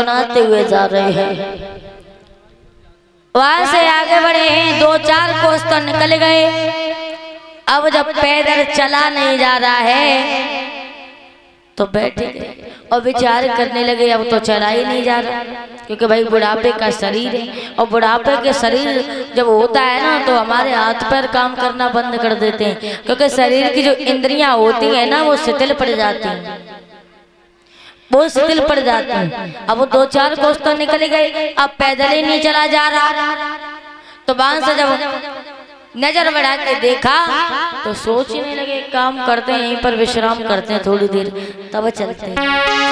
गुनगुनाते हुए जा रहे हैं। वहां से आगे बढ़े हैं, 2-4 कोस तो निकल गए। अब जब पैदल चला नहीं जा रहा है तो बैठ गए और विचार करने लगे अब तो चला ही नहीं जा रहा, क्योंकि भाई बुढ़ापे का शरीर है और बुढ़ापे के शरीर जब होता है ना तो हमारे हाथ पैर काम करना बंद कर देते हैं, क्योंकि शरीर की जो इंद्रियां होती हैं ना वो शिथिल पड़ जाती हैं, वो शिथिल पड़ जाती हैं। अब वो 2-4 कोस तो निकल गए, अब पैदल ही नहीं चला जा रहा। तो वहां से जब नजर बढ़ा के देखा तो सोचने लगे काम करते हैं, यहीं पर विश्राम करते हैं थोड़ी देर, तब चलते हैं।